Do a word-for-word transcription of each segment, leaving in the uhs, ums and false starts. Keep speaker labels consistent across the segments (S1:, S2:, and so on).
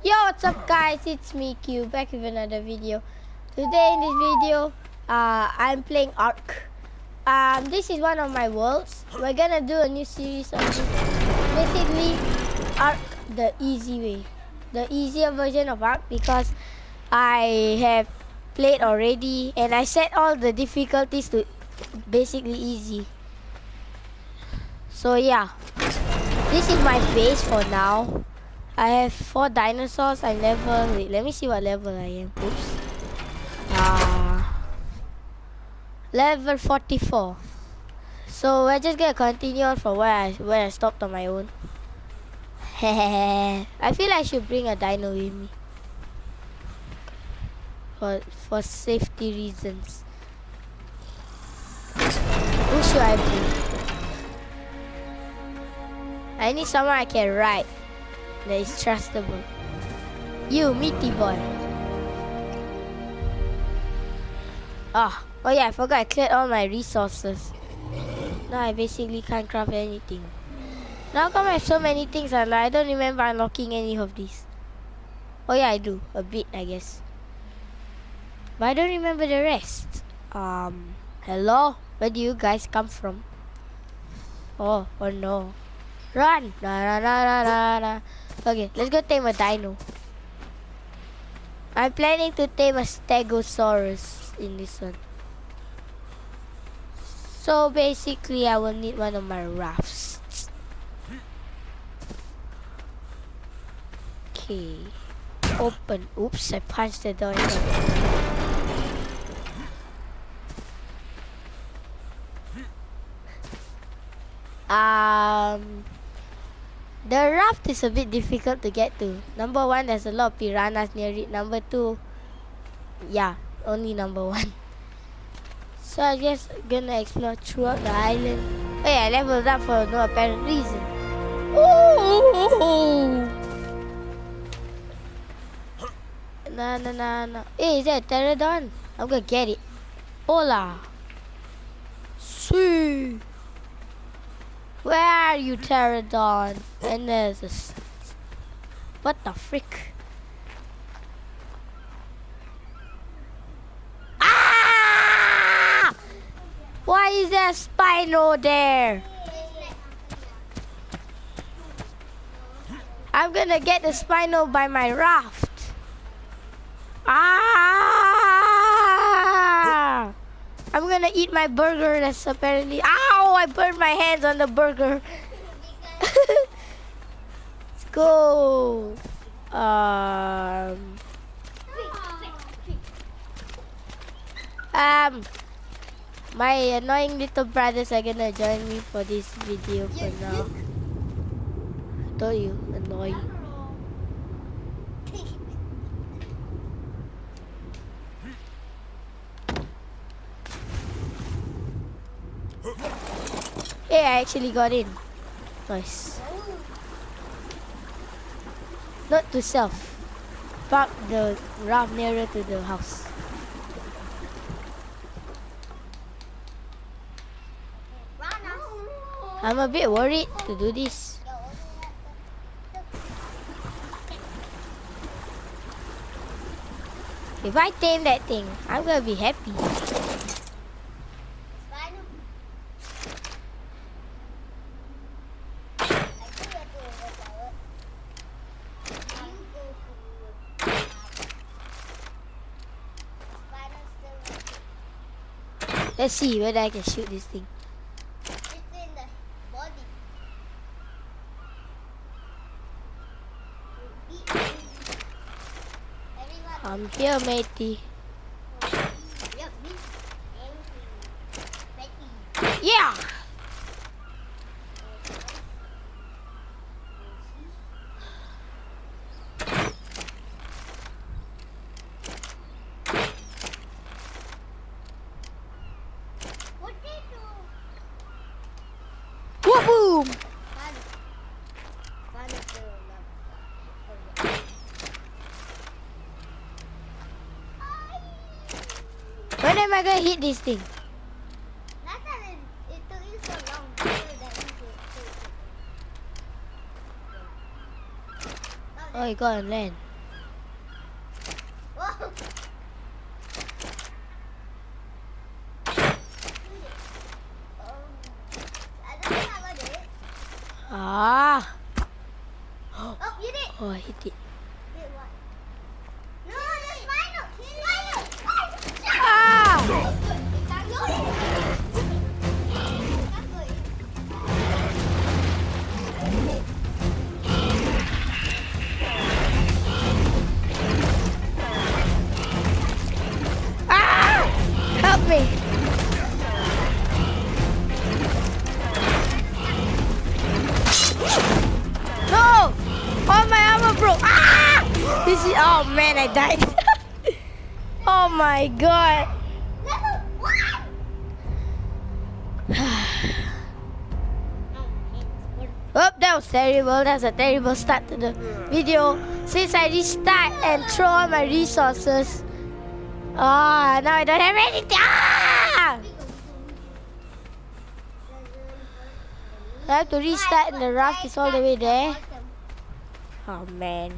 S1: Yo, what's up guys, it's me Q back with another video. Today in this video, uh, I'm playing Ark. Um, this is one of my worlds. We're gonna do a new series on this. Basically, Ark the easy way. The easier version of Ark because I have played already and I set all the difficulties to basically easy. So yeah, this is my base for now. I have four dinosaurs. I level. Wait, let me see what level I am. Oops. Ah, uh, level forty-four. So we're just gonna continue on from where I where I stopped on my own. I feel I should bring a dino with me for for safety reasons. Who should I bring? I need someone I can ride. That is trustable. You, meaty boy. Ah, oh yeah, I forgot I cleared all my resources. Now I basically can't craft anything. Now come I have so many things and I don't remember unlocking any of these. Oh yeah, I do. A bit, I guess. But I don't remember the rest. Um, hello? Where do you guys come from? Oh, oh no. Run! Na na na na na na. Okay, let's go tame a dino. I'm planning to tame a Stegosaurus in this one. So basically, I will need one of my rafts. Okay. Open. Oops, I punched the door. Um... The raft is a bit difficult to get to. Number one, there's a lot of piranhas near it. Number two, yeah, only number one. So I just gonna explore throughout the island. Oh yeah, I leveled up for no apparent reason. Ooh! Nah, nah, nah, nah. Hey, is that a pterodon? I'm gonna get it. Hola. See. Where are you, pterodon? And there's a... What the frick? Ah! Why is there a Spino there? I'm gonna get the Spino by my raft. Ah! I'm gonna eat my burger that's apparently... Ow! I burned my hands on the burger. Let's go. Um... Um... My annoying little brothers are gonna join me for this video for now. I told you, annoying. Hey, I actually got in. Nice. Not to self. Park the raft nearer to the house. I'm a bit worried to do this. If I tame that thing, I'm gonna be happy. Let's see whether I can shoot this thing. It's in the body. I'm here, matey. Yeah! Boom! When am I gonna hit this thing? Oh, you got on land. Ah.
S2: Oh, you did.
S1: Oh, I hit it.
S2: Did what? No, the spinal. Spinal.
S1: Ah! Ah! Help me. No! Oh, my armor broke. Ah! This is, oh man, I died. Oh my god.
S2: Level one.
S1: Oh, that was terrible. That's a terrible start to the video. Since I restart and throw all my resources. Ah, now I don't have anything. Ah! I have to restart and the raft is all the way there. Oh man.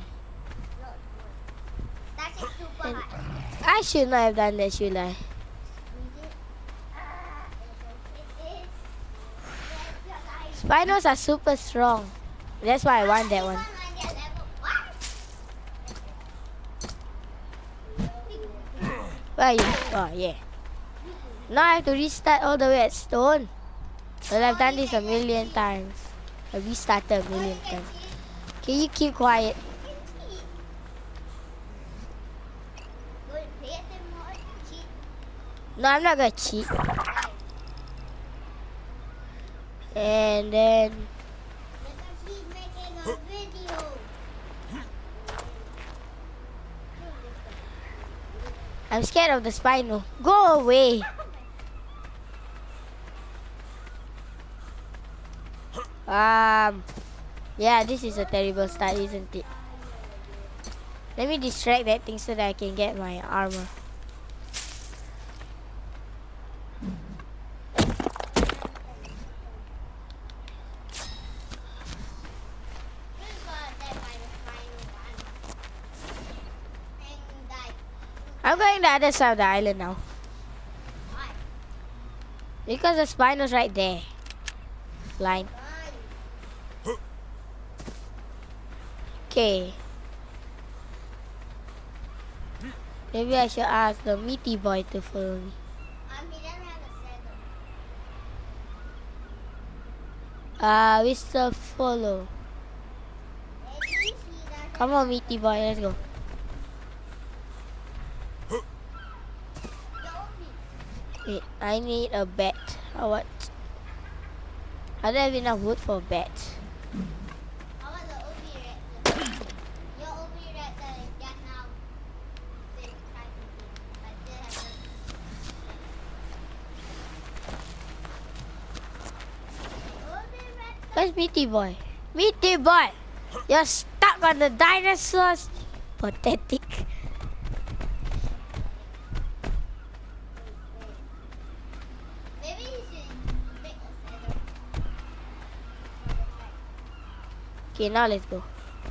S2: That's it, super
S1: And
S2: hard.
S1: I should not have done that, should I? Spinos are super strong. That's why I want that one. Where are you? Oh, yeah. Now I have to restart all the way at stone. Well, I've done this a million times. I restarted a million times. Can you keep quiet? No, I'm not gonna cheat. And then I'm scared of the Spino. Go away. Um, yeah, this is a terrible start, isn't it? Let me distract that thing so that I can get my armor. I'm going to the other side of the island now. Because the Spino's right there. Line. Okay. Maybe I should ask the meaty boy to follow me. Uh, we still follow. Come on, meaty boy, let's go. Wait, I need a bat. How what? I don't have enough wood for a bat. Where's Meaty Boy? Meaty Boy! You're stuck on the dinosaurs! Pathetic. Okay, now let's go.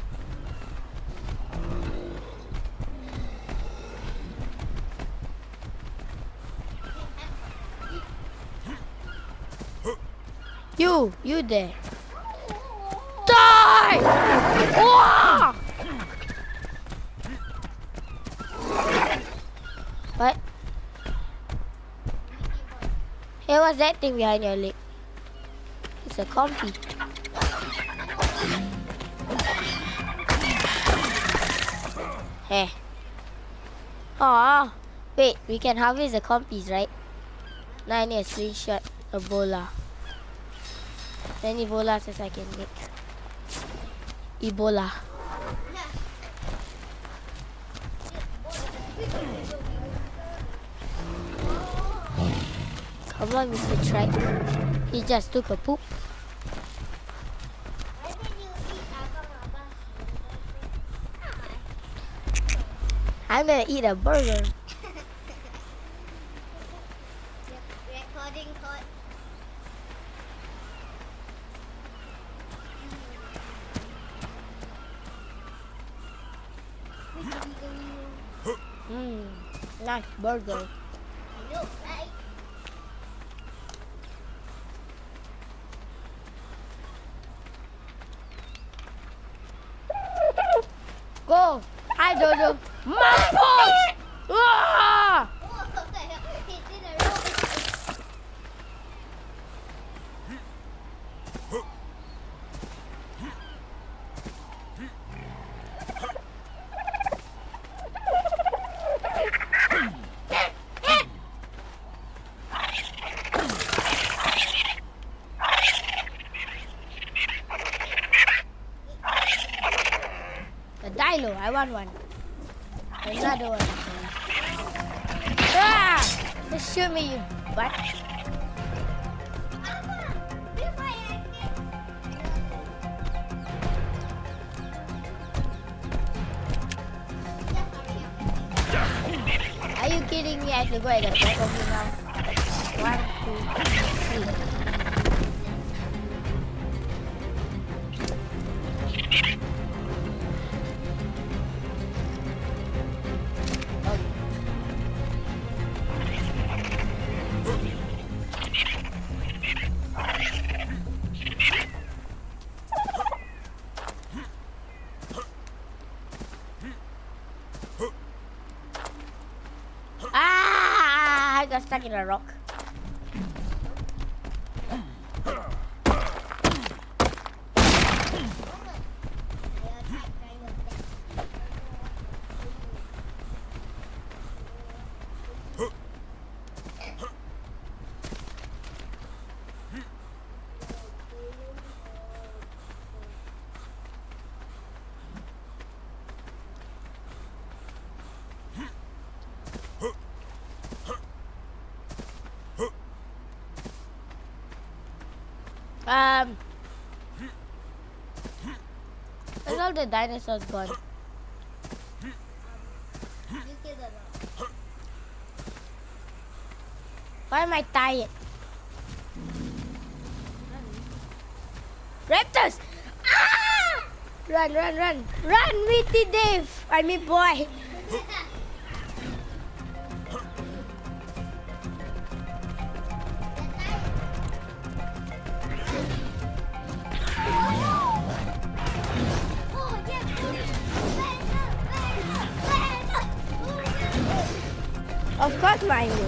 S1: You, you there. Die! Whoa! What? Hey, what's that thing behind your leg? It's a compy. Hey. Aw. Wait, we can harvest the compies, right? Now I need a slingshot, Ebola. Any Ebola says I can make. Ebola. Come on, Mister Trike. He just took a poop. I'm gonna eat a burger.
S2: Recording code.
S1: Mmm, nice burger.
S2: No, right?
S1: Go! Hi, Jojo. Mampus! Ah!
S2: Oh, he did a roll.
S1: The Dilo, I want one. Another one. Ah! Just shoot me, you butt. Are you kidding me? I should go at the back of you now. One, two, three. Ah! I got stuck in a rock. Um, where's all the dinosaurs gone? Why am I tired? Raptors! Ah! Run, run, run. Run, Meaty Dave. I mean, boy. Of course, mine will.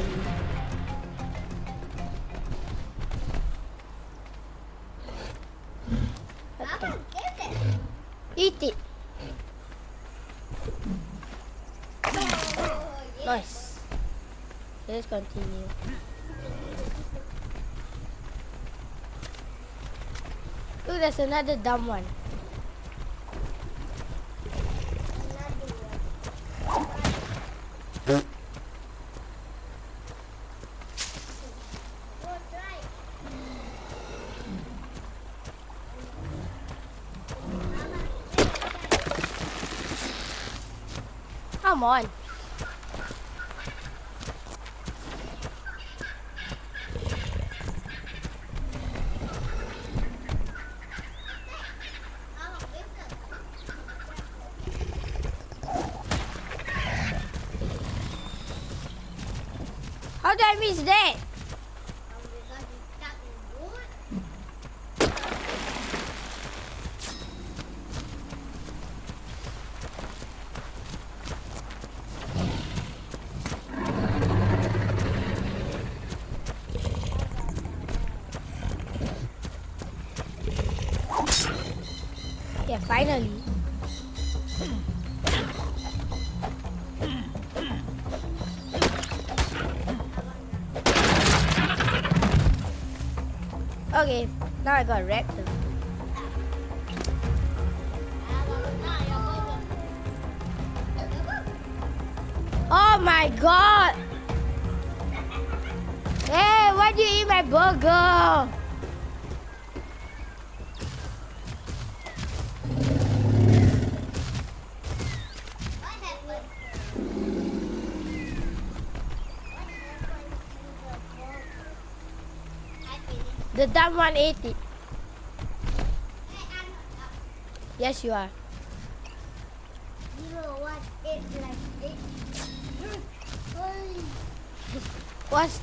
S1: Okay. Eat it. Nice. Let's continue. Look, there's another dumb one. Come on. How did I miss that? Yeah, finally. Okay, now I got raptor. Oh my god! Hey, why do you eat my burger? The dumb one ate it. Yes, you are.
S2: You know what? It's like it.
S1: What's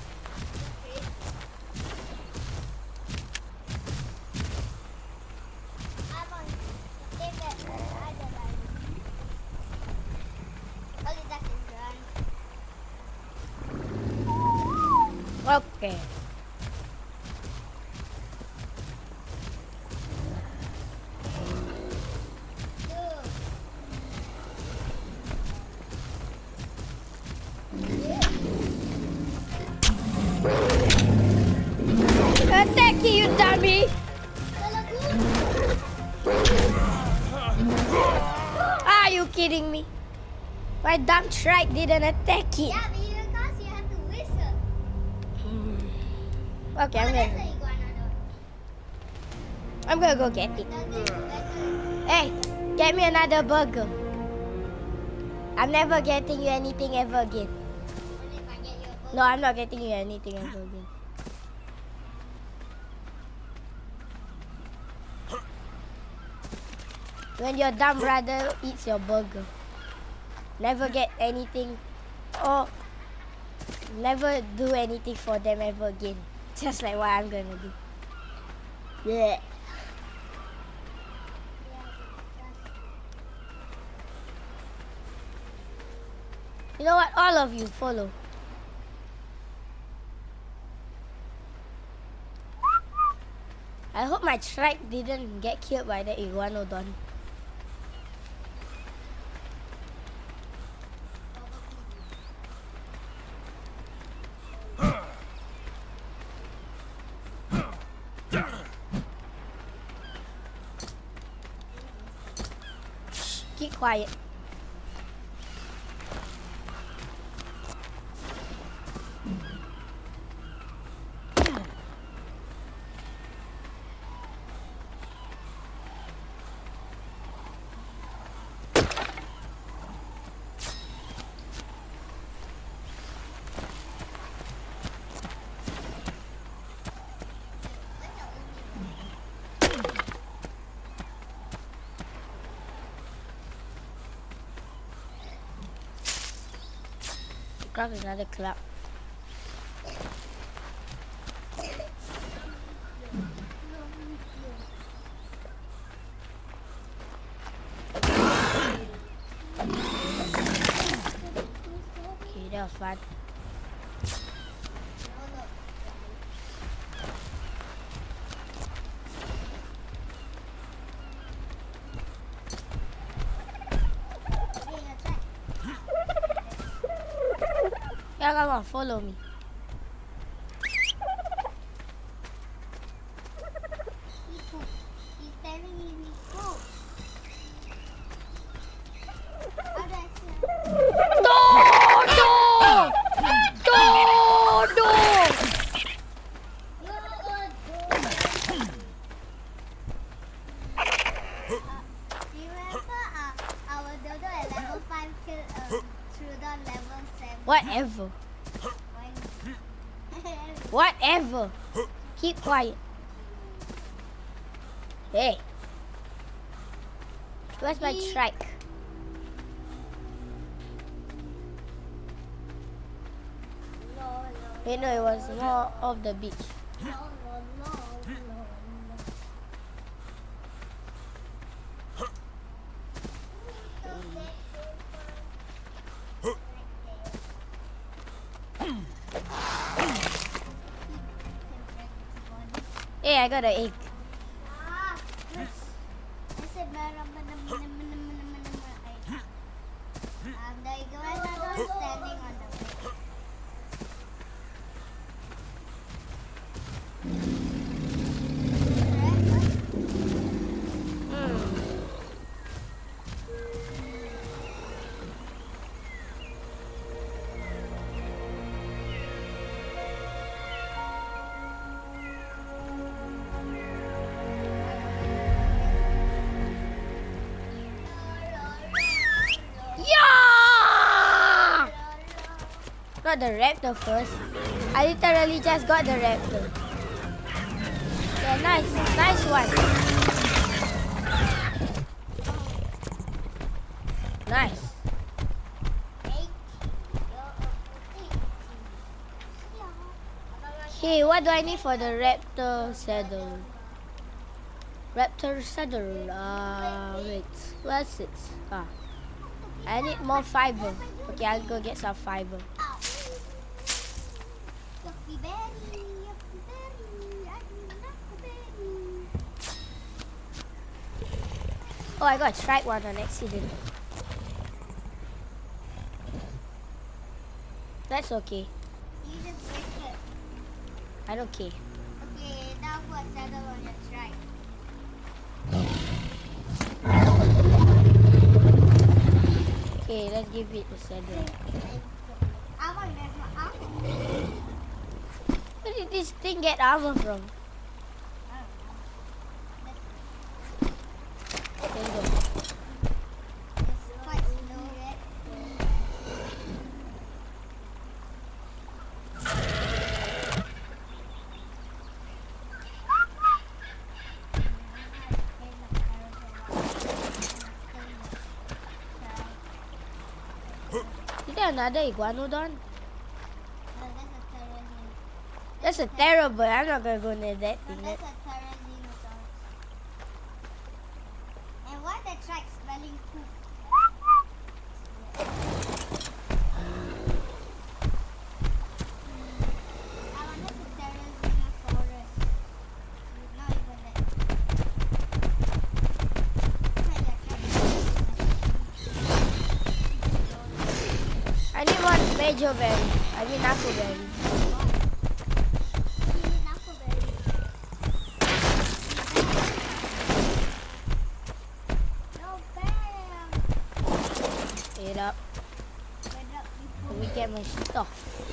S1: okay? Attack you, dummy! Are you kidding me? My dumb shrike didn't attack it.
S2: Yeah, but you can't, you have to whistle.
S1: Okay, I'm
S2: Oh, that's
S1: gonna,
S2: the iguana.
S1: I'm gonna go get it.
S2: That's it, that's it.
S1: Hey, get me another burger. I'm never getting you anything ever again.
S2: Only if I get you a book.
S1: No, I'm not getting you anything ever again. When your dumb brother eats your burger, never get anything or never do anything for them ever again. Just like what I'm gonna do. Yeah. You know what? All of you follow. I hope my shrike didn't get killed by the iguanodon. Shh, keep quiet. Craft another clap. Okay, that was fun. Yeah, come on, follow me.
S2: He's telling me we go. How do I see him?
S1: No, no, no, no.
S2: Remember uh, our dodo at level five killed uh, Trudon level seven?
S1: Whatever, whatever. Keep quiet. Hey, where's my shrike?
S2: No, no,
S1: Wait, no, it was more of the beach.
S2: no, no, no, no, no.
S1: Hey, I got an egg.
S2: Ah, I said, "Mera, mera, mera, mera, mera, mera, mera." Um, the iguanodon standing on the way.
S1: Hmm. Yeah! Got the raptor first. I literally just got the raptor. Yeah, nice, nice one. Nice. Okay, what do I need for the raptor saddle? Raptor saddle. Uh, wait. What's it? Ah, I need more fiber. Okay, I'll go get some fiber.
S2: Yucky berry, yucky berry, I need yucky berry.
S1: Oh, I got strike one on accident. That's okay.
S2: You just break it.
S1: I don't care.
S2: Okay, now put saddle on your strike.
S1: Okay, let's give it a saddle.
S2: Armor, there's no armor.
S1: Where did this thing get armor from? There you go.
S2: It's quite slow, right?
S1: Is there another iguanodon?
S2: No, that's a terrazine.
S1: That's a terrible. I'm not gonna go near that
S2: No,
S1: thing.
S2: that's a terrazinosaurus. And why the track smelling poop? I want that's a terrazinosaurus. Not even that.
S1: I need one major berry. I mean apple berry. It up. Let me get my stuff.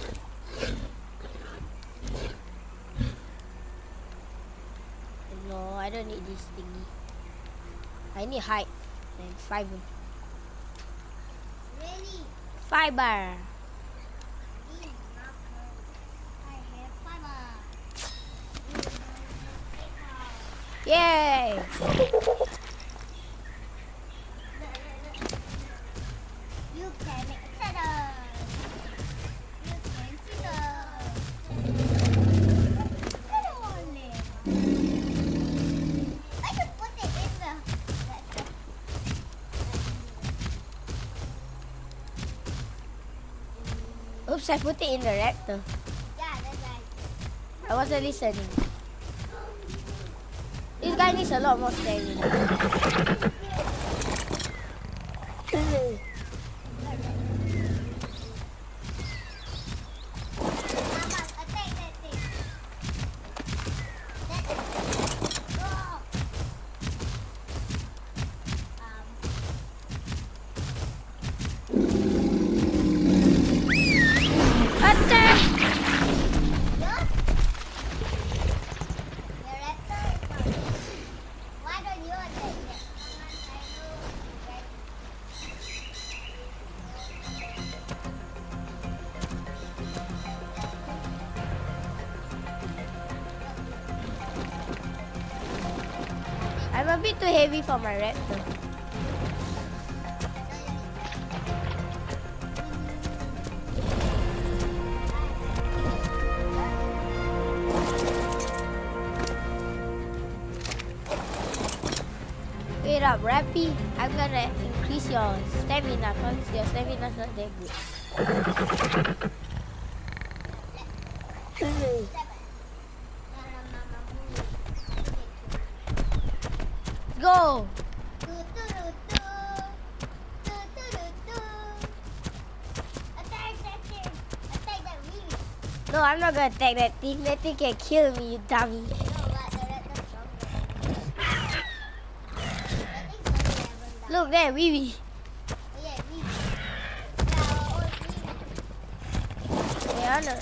S1: No, I don't need this thingy. I need height and fiber.
S2: Really?
S1: Fiber. Yay!
S2: You can make a saddle. You can see the saddle on it. I should put it in the.
S1: Oops, I put it in the raptor.
S2: Yeah, that's right.
S1: I wasn't listening. This guy needs a lot more stamina.
S2: Mama, attack that thing. That is. Oh. Um.
S1: Attack!
S2: Look. The raptor is coming. Why don't you attack it?
S1: I'm a bit too heavy for my raptor. Wait up, Rappy. I'm gonna increase your stamina because your stamina's not that good. Go! No, I'm not gonna attack that thing. That thing can kill me, you dummy. Look there, Vivi. Yeah, I know.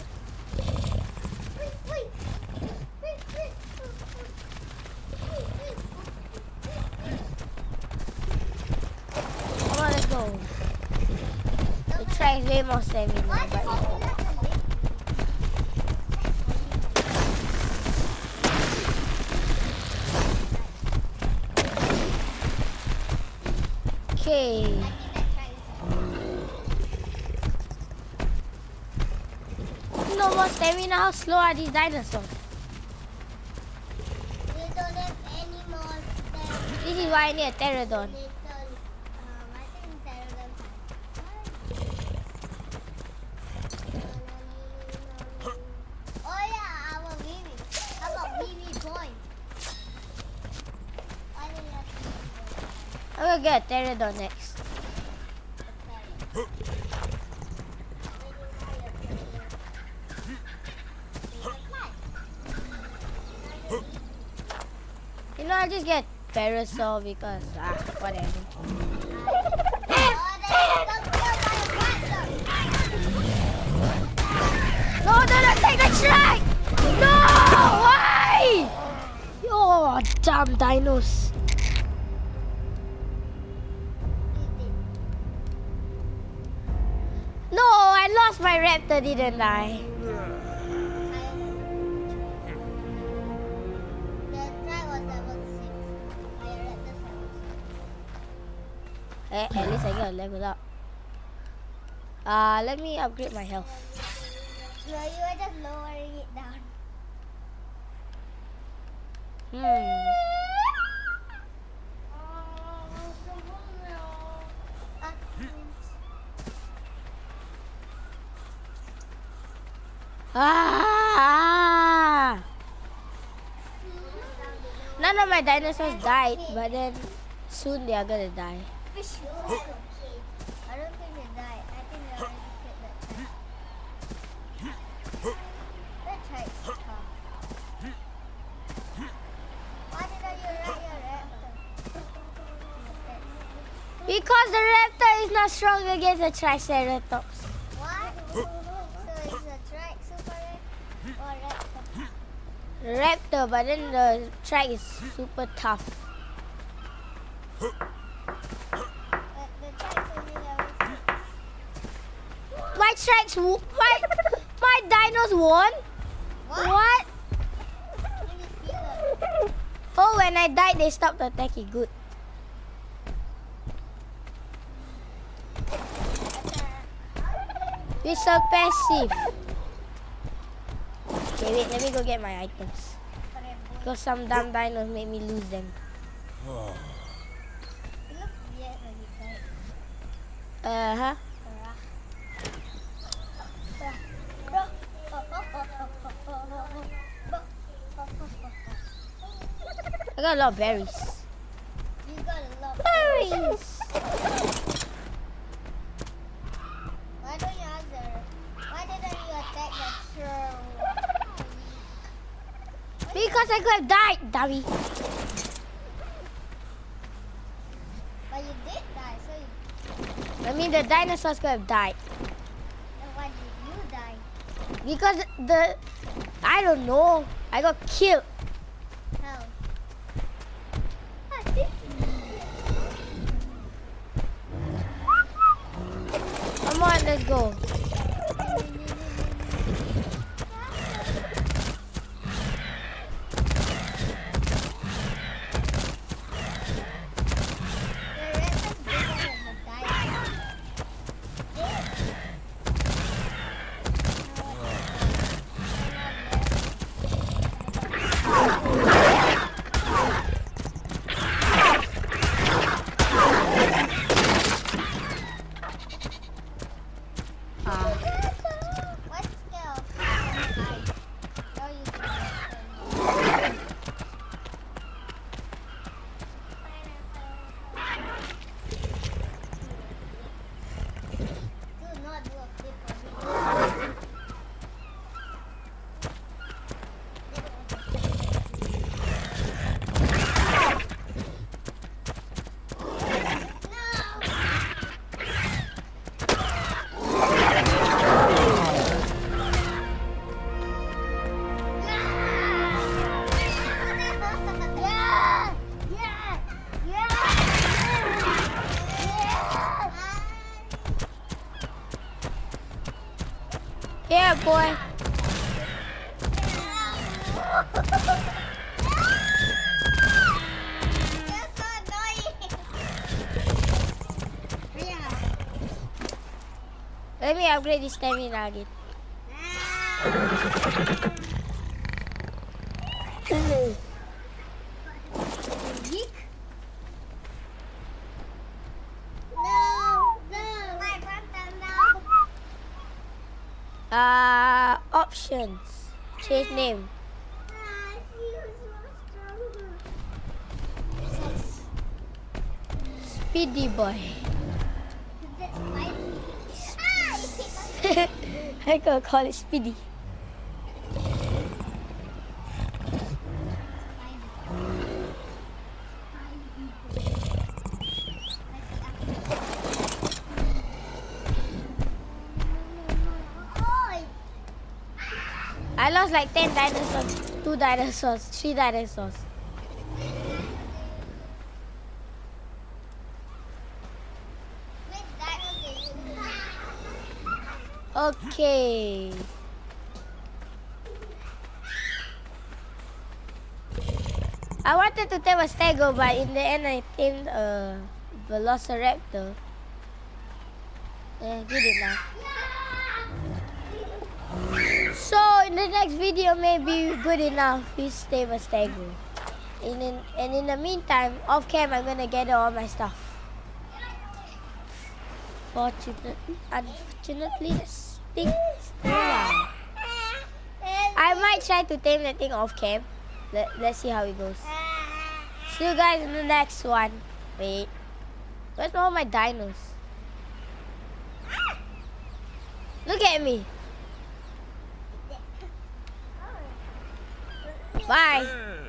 S1: Come on, let's go. The track is way more stamina, but okay. no more stamina? How slow are these dinosaurs?
S2: They don't have any more stamina.
S1: This is why I need a pterodon.
S2: Little, um, I think pterodon has. Oh yeah, our Vivi. How about Vivi boy? Why do you have to be
S1: I'm gonna get a pterodon next. You know, I'll just get Parasaur because, ah, whatever. No, no, no, take the track! No! Why? Oh, damn dinos. No, I lost my raptor, didn't I? Eh, at least I got a level up. Uh, let me upgrade my health.
S2: No, you are just lowering it down.
S1: Hmm. Ah! None of my dinosaurs died, but then soon they are gonna die.
S2: I don't think they died. I think they already killed that type. That type is tough. Why did you run your raptor?
S1: Because the raptor is not strong against the Triceratops.
S2: What? So it's a trike super raptor or raptor?
S1: Raptor, but then the track is super tough.
S2: But the trike's only level six.
S1: My tracks, w- my my dinos won.
S2: What?
S1: What?
S2: Let me see them.
S1: Oh, when I died, they stopped attacking. Good. We're so passive. Okay, wait, let me go get my items. Because some dumb dinos made me lose them.
S2: You look weird when you fight.
S1: Uh-huh. I got a lot of berries.
S2: You got a lot.
S1: Berries!
S2: Why don't you answer? Why didn't you attack the troll?
S1: Because I could have died, dummy.
S2: But you did die, so you,
S1: I mean, the dinosaurs could have died.
S2: then why did you die?
S1: Because the... I don't know. I got killed.
S2: How? Ah, see?
S1: Come on, let's go. Yeah, boy. Let me upgrade this stamina again.
S2: Geek? No, no. My brother, no.
S1: Uh, options. Change name.
S2: Ah, she was so stronger.
S1: Speedy boy.
S2: That's spicy. Ah,
S1: I gonna call it Speedy. I lost like ten dinosaurs, two dinosaurs, three dinosaurs. Okay. I wanted to tame a stego, but in the end I tamed a velociraptor. Yeah, good enough. So in the next video, maybe good enough. We tame a stego. And in, and in the meantime, off cam, I'm gonna gather all my stuff. Fortunately, unfortunately, the thing is still alive. I might try to tame the thing off cam. Let, let's see how it goes. See you guys in the next one. Wait. Where's all my dinos? Look at me. Bye.